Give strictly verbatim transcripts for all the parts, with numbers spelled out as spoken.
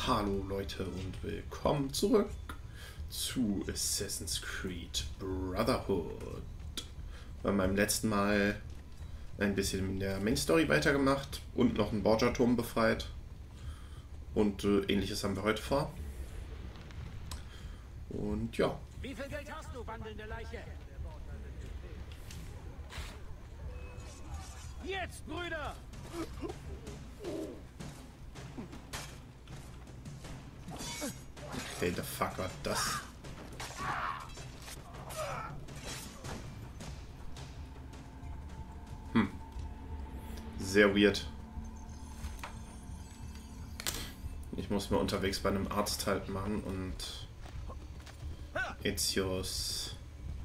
Hallo Leute und willkommen zurück zu Assassin's Creed Brotherhood. Wir haben beim letzten Mal ein bisschen in der Main Story weitergemacht und noch einen Borgia-Turm befreit. Und äh, ähnliches haben wir heute vor. Und ja. Wie viel Geld hast du, wandelnde Leiche? Jetzt, Brüder! Okay, the fuck war das? Hm. Sehr weird. Ich muss mir unterwegs bei einem Arzt halt machen und Ezio's.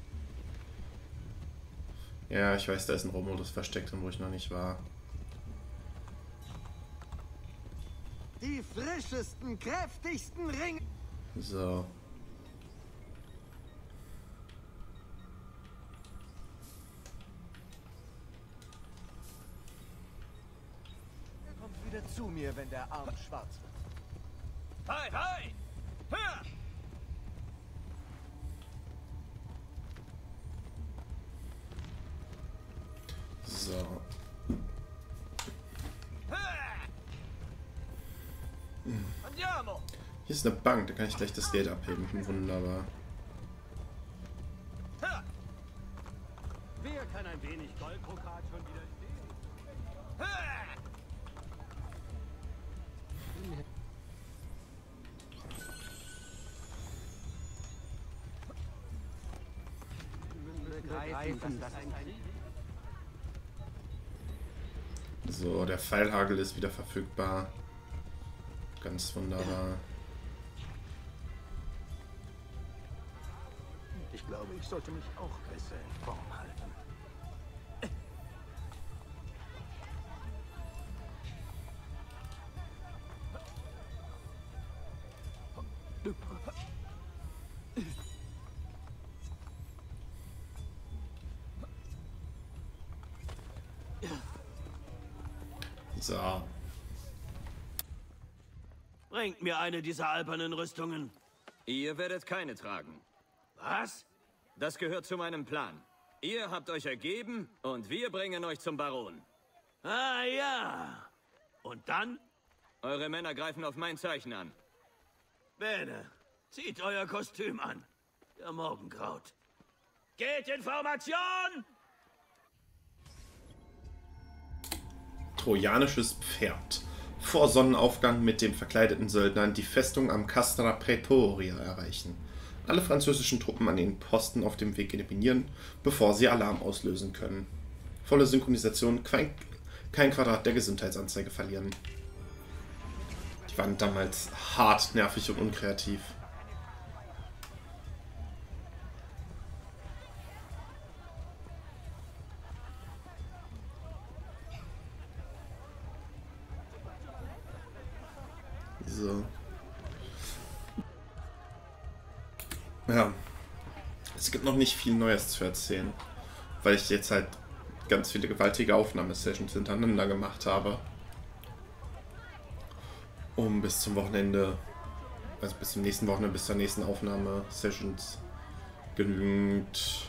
Ja, ich weiß, da ist ein Romulus versteckt, wo ich noch nicht war. Die frischesten, kräftigsten Ringe. So. Er kommt wieder zu mir, wenn der Arm schwarz wird. Hi, hi! Ha! So. Andiamo! Hier ist eine Bank, da kann ich gleich das Geld abheben. Wunderbar. Ha! Wer kann ein wenig Goldbrokat schon widerstehen? Ha! So, der Pfeilhagel ist wieder verfügbar. Ganz wunderbar. Ich glaube, ich sollte mich auch besser in Form halten. So. Bringt mir eine dieser albernen Rüstungen. Ihr werdet keine tragen. Was? Das gehört zu meinem Plan. Ihr habt euch ergeben und wir bringen euch zum Baron. Ah ja. Und dann? Eure Männer greifen auf mein Zeichen an. Bene, zieht euer Kostüm an. Der Morgen graut. Geht in Formation! Trojanisches Pferd. Vor Sonnenaufgang mit den verkleideten Söldnern die Festung am Castra Praetoria erreichen. Alle französischen Truppen an den Posten auf dem Weg eliminieren, bevor sie Alarm auslösen können. Volle Synchronisation, kein, kein Quadrat der Gesundheitsanzeige verlieren. Die waren damals hart, nervig und unkreativ. So. Ja. Es gibt noch nicht viel Neues zu erzählen, weil ich jetzt halt ganz viele gewaltige Aufnahmesessions hintereinander gemacht habe. Um bis zum Wochenende, also bis zum nächsten Wochenende, bis zur nächsten Aufnahmesessions genügend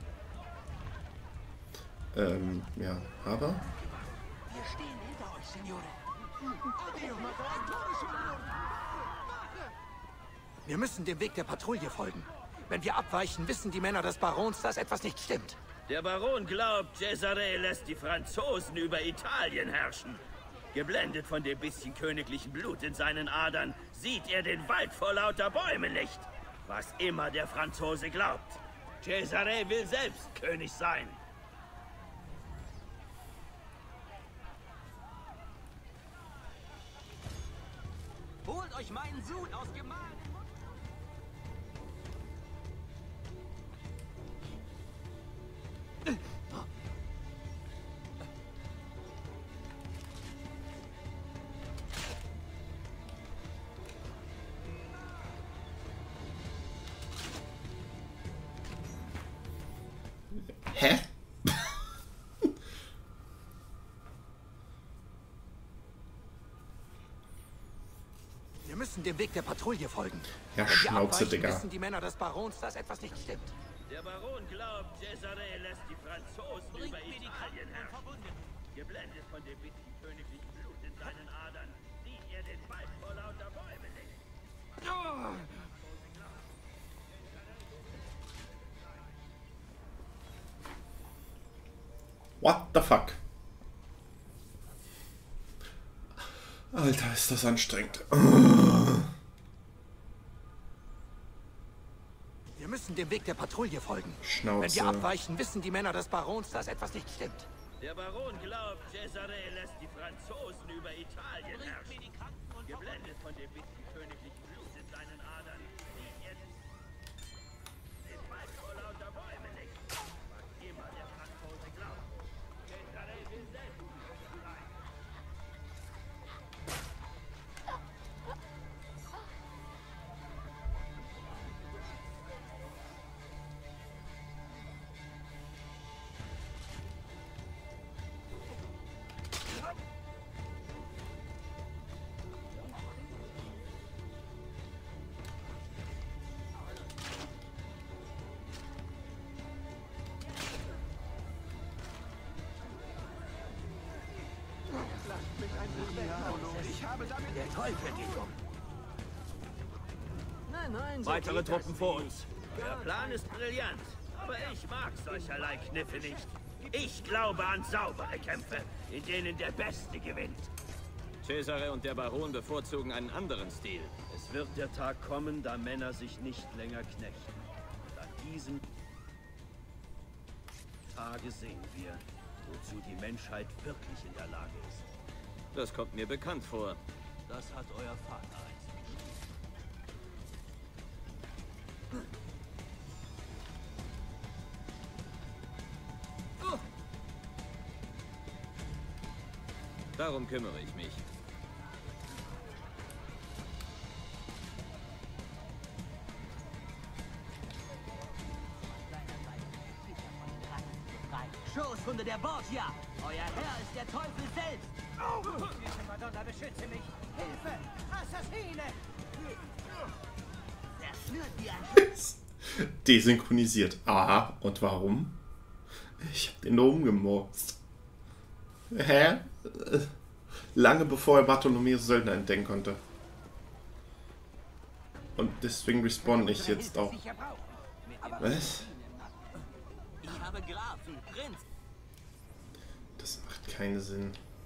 ähm, ja, aber Wir stehen hinter euch, Signore. Wir müssen dem Weg der Patrouille folgen. Wenn wir abweichen, wissen die Männer des Barons, dass etwas nicht stimmt. Der Baron glaubt, Cesare lässt die Franzosen über Italien herrschen. Geblendet von dem bisschen königlichen Blut in seinen Adern, sieht er den Wald vor lauter Bäumen nicht. Was immer der Franzose glaubt. Cesare will selbst König sein. Holt euch meinen Sud aus gemahlenen Mund. hä? müssen dem Weg der Patrouille folgen. Ja, Wenn wir Schnauze, abweichen, Digga. wissen die Männer des Barons, dass etwas nicht stimmt. Der Baron glaubt, Cesare lässt die Franzosen über Italien herrschen. Geblendet von dem bisschen königlichen Blut in seinen Adern, sieht er den Wald vor lauter Bäume nicht. What the fuck? Alter, ist das anstrengend. Wir müssen dem Weg der Patrouille folgen. Schnauze. Wenn wir abweichen, wissen die Männer des Barons, dass etwas nicht stimmt. Der Baron glaubt, Cesare lässt die Franzosen über Italien herrschen. Geblendet von dem bisschen königlichen Blut in seinen Adern, sieht er den Wald vor lauter Bäume nicht. Was immer der Franzose glaubt. Cesare will selbst sein. Der Teufel geht um. Nein, nein, so Weitere geht das Truppen vor nicht. uns. Der Plan ist brillant, aber ich mag solcherlei Kniffe nicht. Ich glaube an saubere Kämpfe, in denen der Beste gewinnt. Cesare und der Baron bevorzugen einen anderen Stil. Es wird der Tag kommen, da Männer sich nicht länger knechten. Und an diesem Tage sehen wir, wozu die Menschheit wirklich in der Lage ist. Das kommt mir bekannt vor. Das hat euer Vater einst. Darum kümmere ich mich. Schoßhunde der Borgia! Euer Herr ist der Teufel selbst! Oh! Madonna, beschütze mich! Hilfe! Assassine! Zerschnürt wie ein... Desynchronisiert. Aha, und warum? Ich hab den da umgemorst. Hä? Lange bevor er Bartholomäus Söldner entdecken konnte. Und deswegen respawn ich jetzt auch. Was? Ich habe Grafen, Prinz. Das macht keinen Sinn.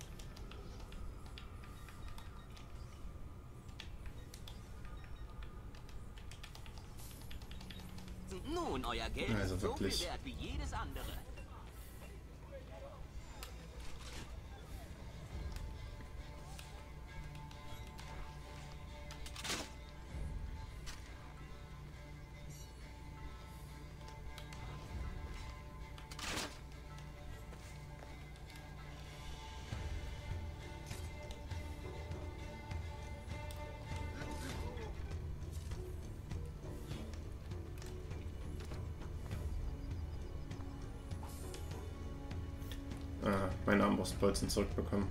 Nun, euer Geld Also ist so wirklich. viel wert wie jedes andere. Ah, meine Armbrustbolzen zurückbekommen.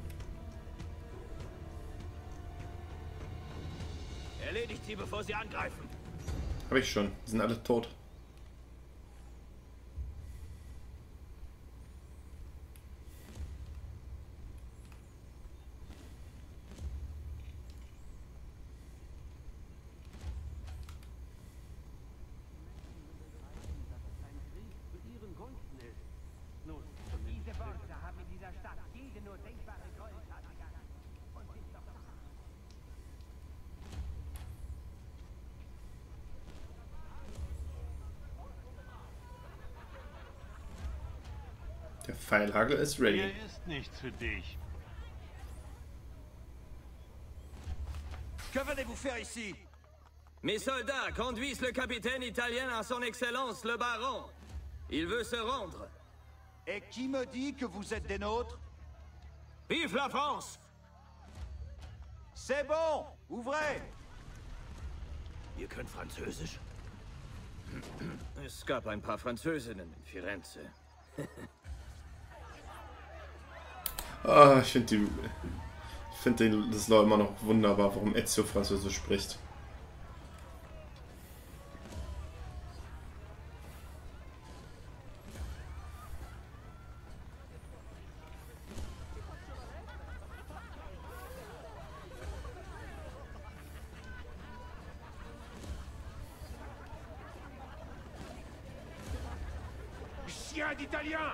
Erledigt sie, bevor sie angreifen. Habe ich schon. Die sind alle tot. Diese Worte haben in dieser Stadt jede nur denkbare Gräueltat begangen. Und sind doch noch. Der Pfeilhagel ist ready. Hier ist nichts für dich. Que venez-vous faire ici? Mes soldats conduisent le capitaine italien à son excellence, le baron. Il veut se rendre. Et qui me dit que vous êtes des nôtres? Vive la France! C'est bon, ouvrez! Ihr könnt Französisch? Es gab ein paar Französinnen in Firenze. Ah, ich finde die, Ich finde das Law immer noch wunderbar, warum Ezio Französisch spricht. Chien d'Italien!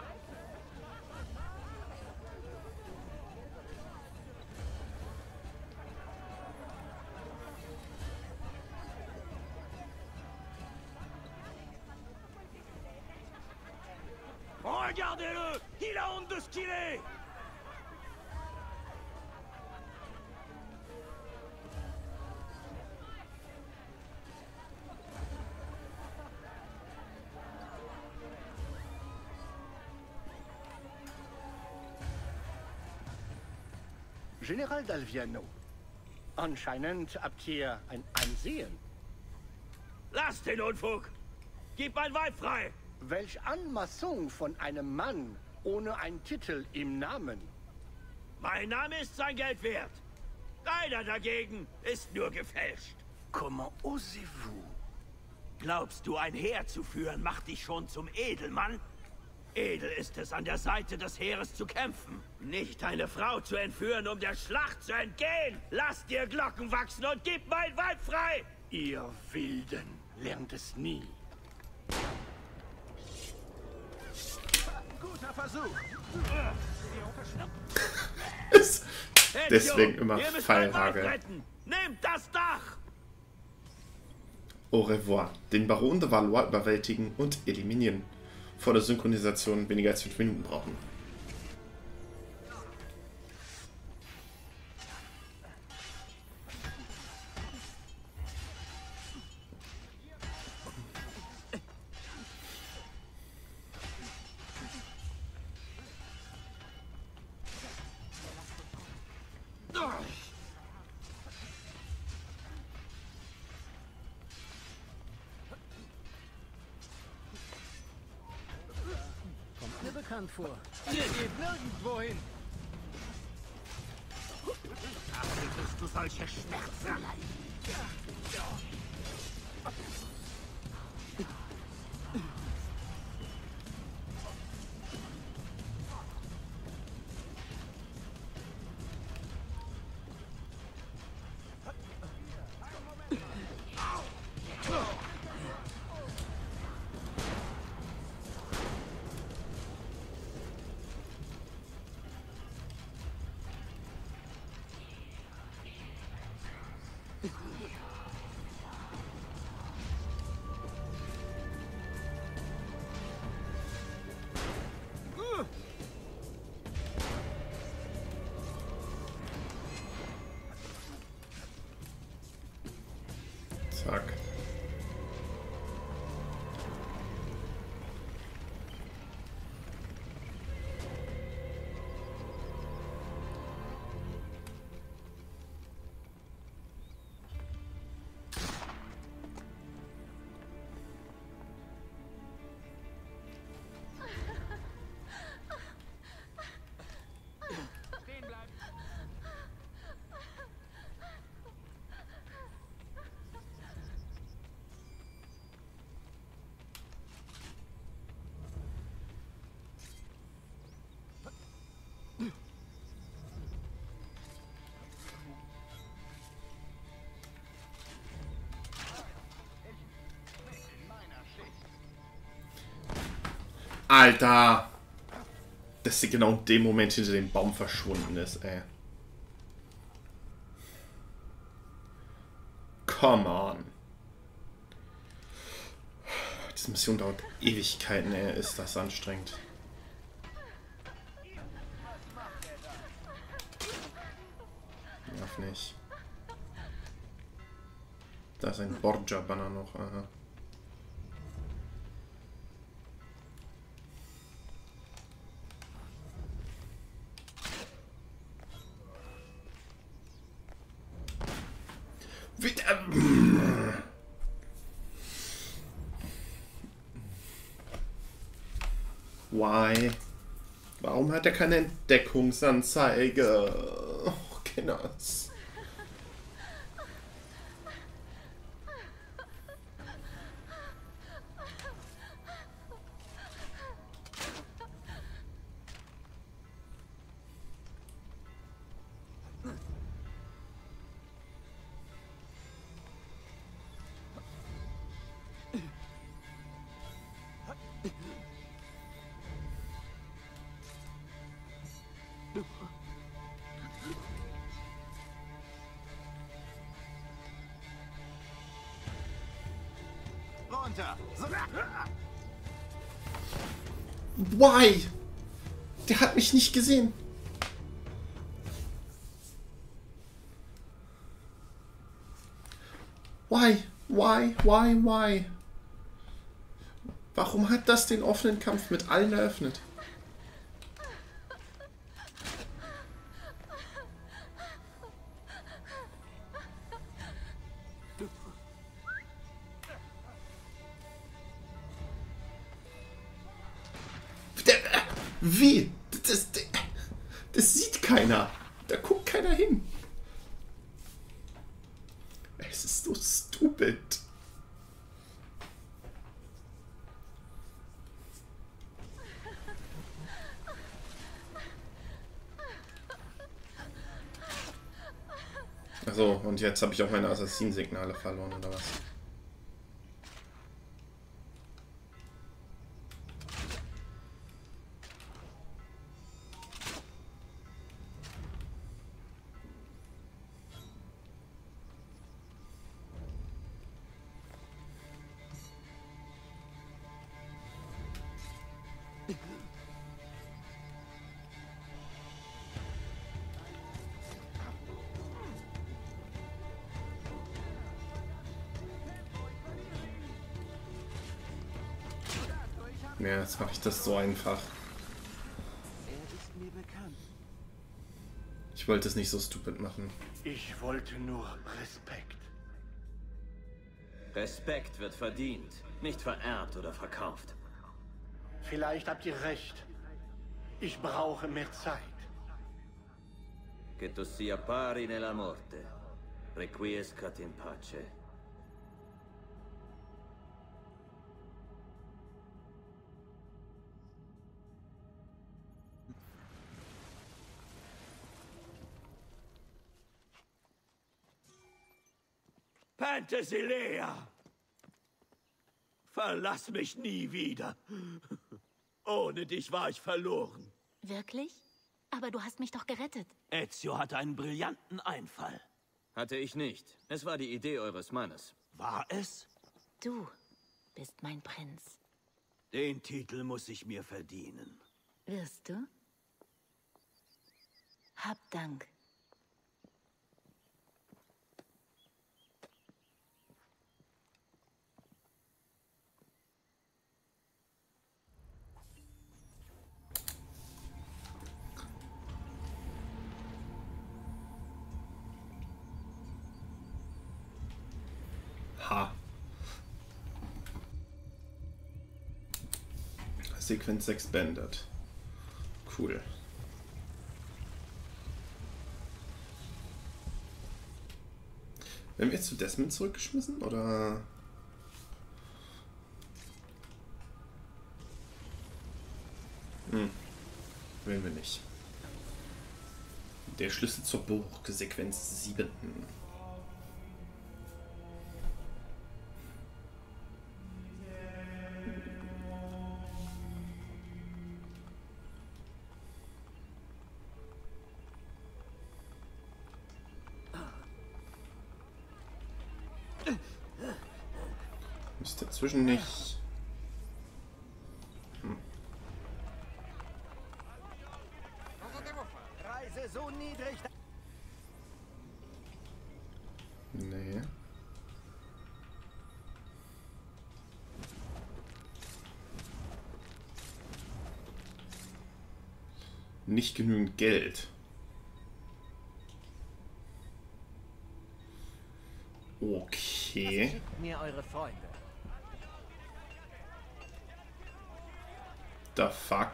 Regardez-le! Il a honte de ce qu'il est! General Dalviano, anscheinend habt ihr ein Ansehen. Lass den Unfug! Gib mein Weib frei! Welch Anmaßung von einem Mann ohne einen Titel im Namen. Mein Name ist sein Geld wert. Deiner dagegen ist nur gefälscht. Comment osez-vous? Glaubst du, ein Heer zu führen, macht dich schon zum Edelmann? Edel ist es, an der Seite des Heeres zu kämpfen. Nicht eine Frau zu entführen, um der Schlacht zu entgehen. Lass dir Glocken wachsen und gib mein Weib frei! Ihr Wilden lernt es nie. Guter Versuch! Ist deswegen immer Pfeilhagel. Nehmt das Dach! Au revoir. Den Baron de Valois überwältigen und eliminieren. Vor der Synchronisation weniger als fünf Minuten brauchen. Mir bekannt vor. Ihr geht nirgendwo hin. Dachtest du solche Schmerzen? Zack. Alter! Dass sie genau in dem Moment hinter dem Baum verschwunden ist, ey. Come on. Diese Mission dauert Ewigkeiten, ey. Ist das anstrengend. Darf nicht. Da ist ein Borgia-Banner noch, aha. Why? Warum hat er keine Entdeckungsanzeige? Okay. Männers. Runter! Why? Der hat mich nicht gesehen. Why? Why? Why? Why? Warum hat das den offenen Kampf mit allen eröffnet? Wie? Das, das, das sieht keiner. Da guckt keiner hin. Es ist so stupid. Achso, und jetzt habe ich auch meine Assassinensignale verloren, oder was? Ja, jetzt mache ich das so einfach. Er ist mir bekannt. Ich wollte es nicht so stupid machen. Ich wollte nur Respekt. Respekt wird verdient, nicht vererbt oder verkauft. Vielleicht habt ihr recht. Ich brauche mehr Zeit. Che tu sia pari nella morte. Requiescat in pace. Penthesilea! Verlass mich nie wieder. Ohne dich war ich verloren. Wirklich? Aber du hast mich doch gerettet. Ezio hatte einen brillanten Einfall. Hatte ich nicht. Es war die Idee eures Mannes. War es? Du bist mein Prinz. Den Titel muss ich mir verdienen. Wirst du? Hab Dank. Ha. Sequenz expanded. Cool. Werden wir jetzt zu Desmond zurückgeschmissen, oder? Hm. Werden wir nicht. Der Schlüssel zur Burg, Sequenz sieben. Ist dazwischen nicht. Hm. Reise so niedrig. Nee. Nicht genügend Geld. Okay. Schickt mir eure Freunde. The fuck?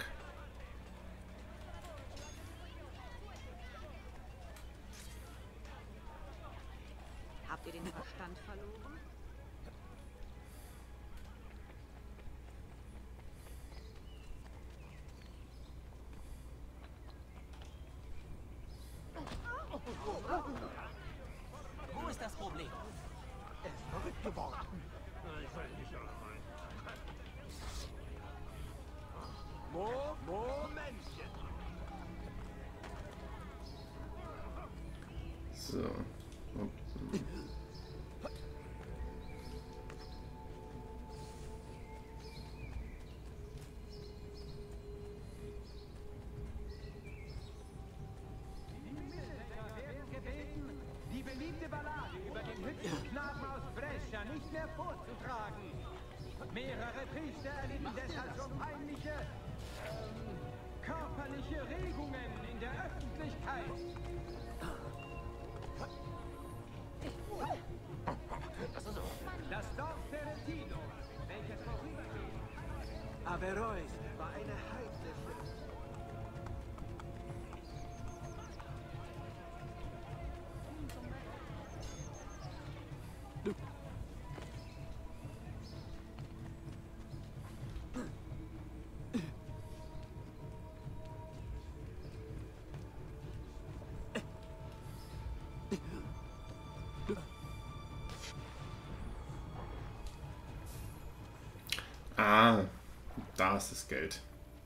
ihr den Verstand verloren? Wo ist das Problem? Er ist verrückt geworden. Mo Momentchen. So. Die beliebte Ballade über den hübschen Knaben aus Brescia nicht mehr vorzutragen. Mehrere Priester erleben deshalb so peinliche, ähm, körperliche Regungen in der Öffentlichkeit. Das Dorf Ferentino, welches vorübergeht. Averroes war eine heidnische. Ah, da ist das Geld.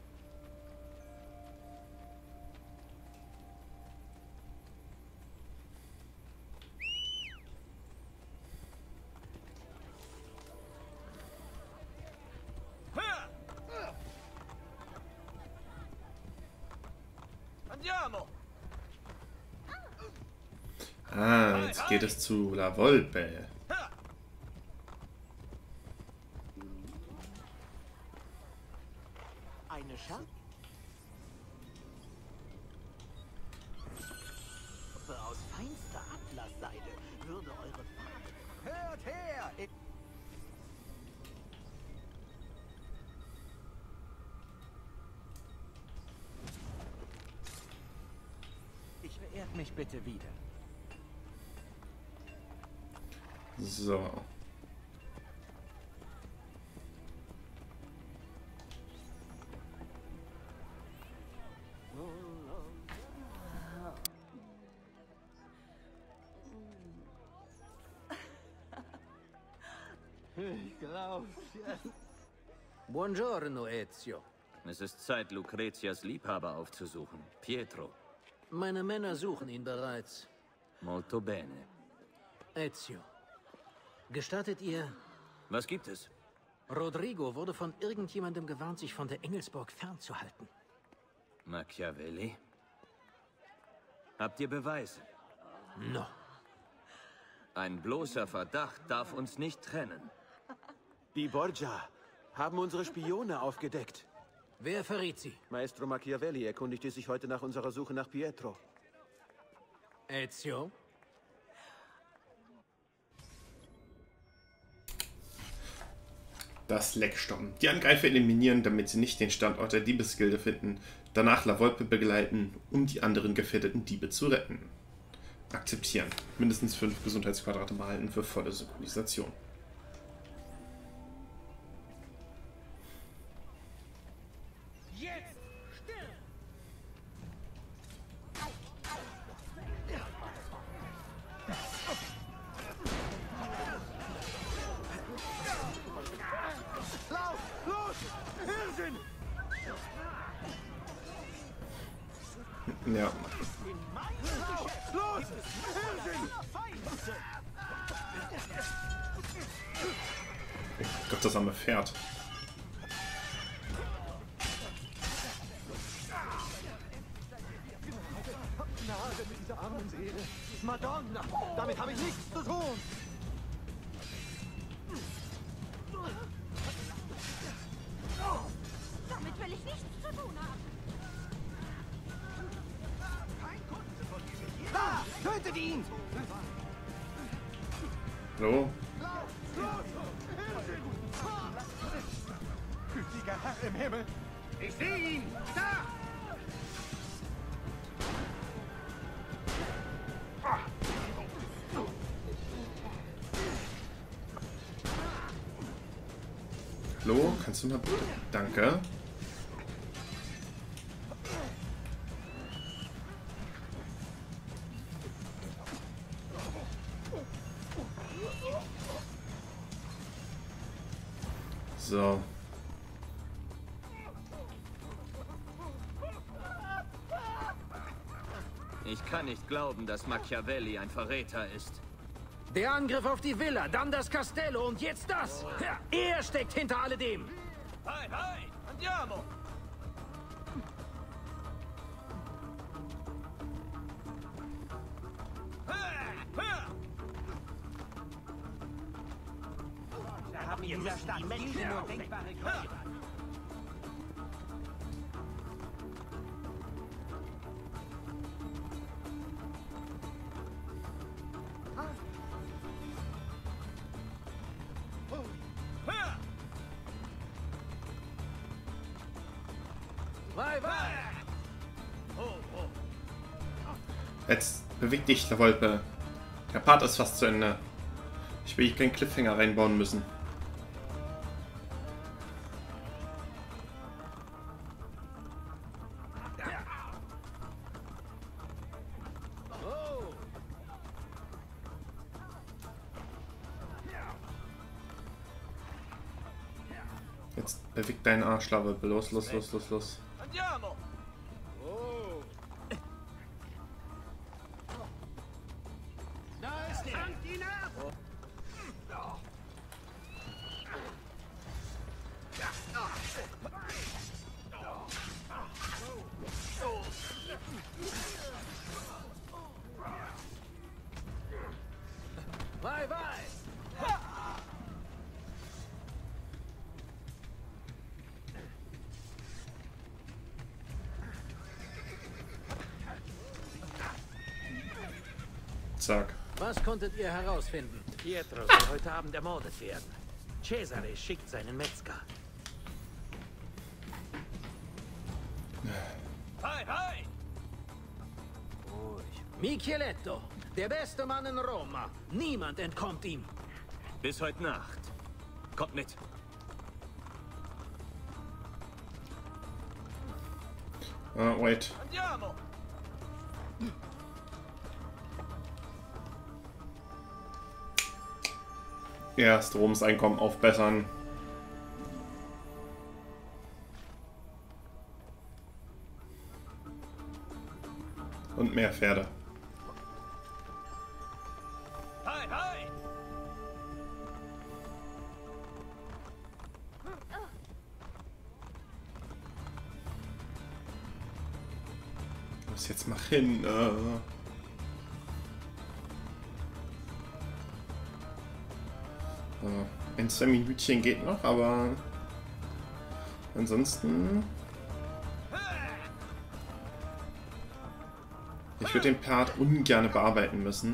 Andiamo! Ah, jetzt geht es zu La Volpe. Eine Schar? Aus feinster Atlasseide würde eure Fahne. Hört her! Ich Ich beehrt mich bitte wieder. So. Ich glaub's, ja. Buongiorno, Ezio. Es ist Zeit, Lucretias Liebhaber aufzusuchen. Pietro. Meine Männer suchen ihn bereits. Molto bene. Ezio, gestattet ihr... Was gibt es? Rodrigo wurde von irgendjemandem gewarnt, sich von der Engelsburg fernzuhalten. Machiavelli? Habt ihr Beweise? No. Ein bloßer Verdacht darf uns nicht trennen. Die Borgia haben unsere Spione aufgedeckt. Wer verriet sie? Maestro Machiavelli erkundigte sich heute nach unserer Suche nach Pietro. Ezio? Das Leck stoppen. Die Angreifer eliminieren, damit sie nicht den Standort der Diebesgilde finden. Danach La Volpe begleiten, um die anderen gefährdeten Diebe zu retten. Akzeptieren. Mindestens fünf Gesundheitsquadrate behalten für volle Synchronisation. Jetzt still! Lauf! Los! Hirschen! Ja. Los! Hirschen! Oh Gott, das arme Pferd. Gnade mit dieser armen Seele. Madonna, damit habe ich nichts zu tun. Damit will ich nichts zu tun haben. Da! Tötet ihn! Hallo? Gütiger Herr im Himmel! Ich sehe ihn! Da! Hallo, kannst du mal bitte? Danke. So. Ich kann nicht glauben, dass Machiavelli ein Verräter ist. Der Angriff auf die Villa, dann das Castello und jetzt das. Ja, er steckt hinter alledem. Hi, hi, andiamo! Da haben in dieser Stadt die Menschen nur denkbare Größe. Jetzt beweg dich, der Wolpe. Der Part ist fast zu Ende. Ich will hier keinen Cliffhanger reinbauen müssen. Jetzt beweg deinen Arsch, Wolpe. Los, los, los, los, los. Andiamo! Vai, vai! Zack. Was konntet ihr herausfinden? Pietro soll heute Abend ermordet werden. Cesare schickt seinen Metzger. Hi, hi! Micheletto, der beste Mann in Roma. Niemand entkommt ihm. Bis heute Nacht. Kommt mit. Uh, wait. Andiamo! Erst Roms Einkommen aufbessern. Und mehr Pferde. Hi, hi! Los, jetzt mach hin. Äh. Ein, zwei Minütchen geht noch, aber ansonsten... Ich würde den Part ungern bearbeiten müssen.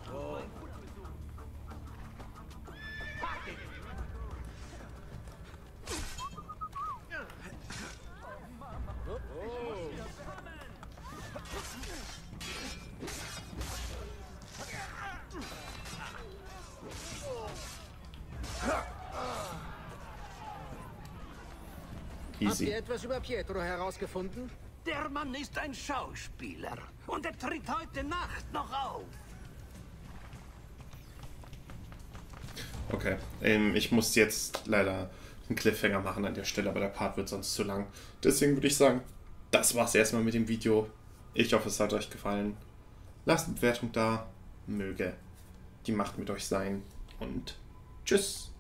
Habt ihr etwas über Pietro herausgefunden? Der Mann ist ein Schauspieler und er tritt heute Nacht noch auf. Okay, ähm, ich muss jetzt leider einen Cliffhanger machen an der Stelle, aber der Part wird sonst zu lang. Deswegen würde ich sagen, das war's erstmal mit dem Video. Ich hoffe, es hat euch gefallen. Lasst eine Bewertung da. Möge die Macht mit euch sein. Und tschüss.